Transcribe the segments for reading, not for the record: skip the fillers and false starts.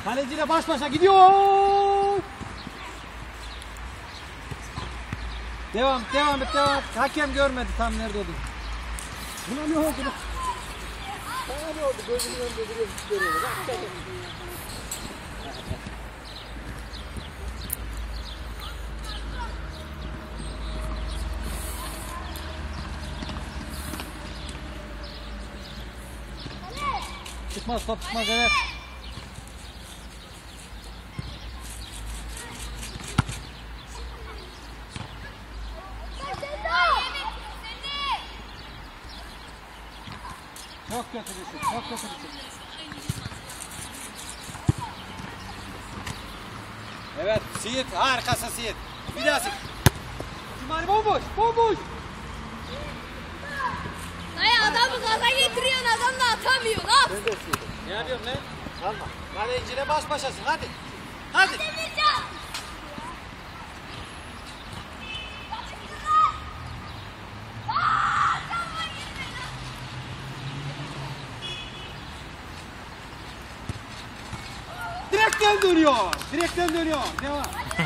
Kaleciyle baş başa gidiyor. Devam et. Hakem görmedi tam nerede olduğunu. Buna ne oldu? Bana ne oldu? Gözümün önünde duruyor. Çıkmaz, top çıkmaz, evet. Çok kötü bir şey, çok kötü bir şey. Evet, Siirt, harikasın Siirt. Bir daha sık. Cumali bomboş. Dayı adamı gaza getiriyorsun, adam da atamıyor. Ne yapsın? Ne yapıyorsun lan? Kalma. Kaleciyle baş başasın, hadi. Direkten dönüyor. Devam.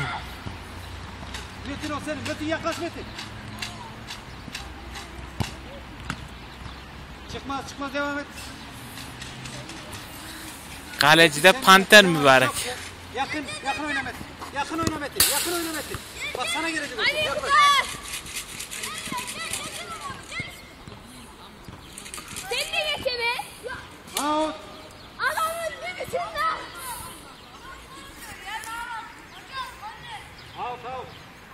Metin o senin. Metin yaklaş Metin. Çıkmaz devam et. Kaleci de panter mübarek. Yakın oyna Metin. Yakın oyna Metin. Bak sana gelecek. Hadi Yaklaş. Sen de geçe be. Out. Adamın dibisinde. Out.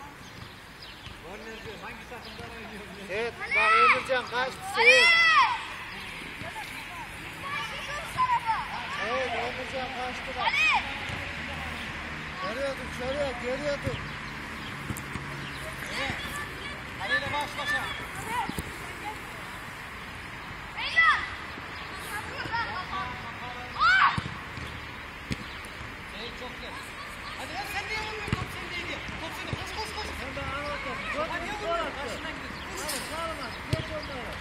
Hangi takımdan oynuyor? Evet, bak Emircan kaçtı. Evet, Emircan kaçtı bak. Geriye dur. Evet. Haliyle baş başa. Çok güzel. Hadi lan sen niye vuruyorsun? Top sendeydi. Top sende. Koş. Sen de anlatın. Hadi niye vuruyorsun? Karşına gidiyorsun. Sağlama. Geç onlara.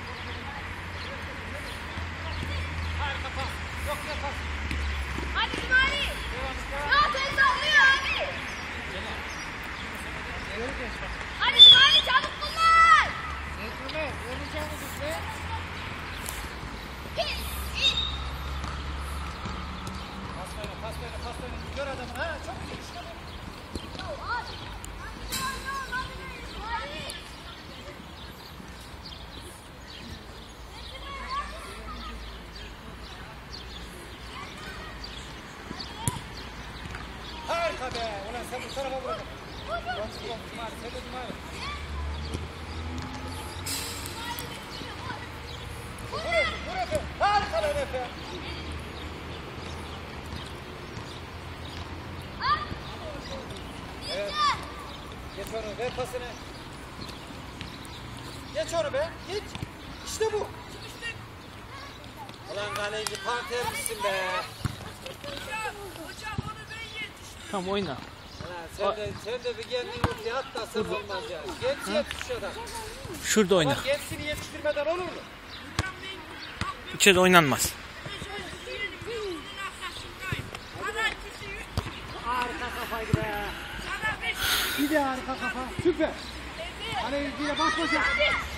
Harika pas. Çok güzel pas. Hadi Cumali. Ya sen sallıyor abi. Hadi Cumali çabuk kullan. Zekme. Öleceğini düşle. Pas ver. Gör adamı. Ha, çok iyi. İşte bu. Harika be. Ulan sen bu tarafa bırak. Cumali. Sen de Cumali. Vur Efe. Harika be Efe. Evet. Geç onu, ver pasını. Geç onu be, geç. İşte bu. Ulan kaleci panter misin be? Hocam onu ben yetiştim. Tamam oyna. Sen de bir kendin ortaya at da sırf olmaz ya. Genç yetişiş adam. Şurada oyna. Bak gençsini yetiştirmeden olur mu? İçeride oynanmaz. Harika kafaydı be. Bir de harika kafa. Süper. Kaleciyle baş başa.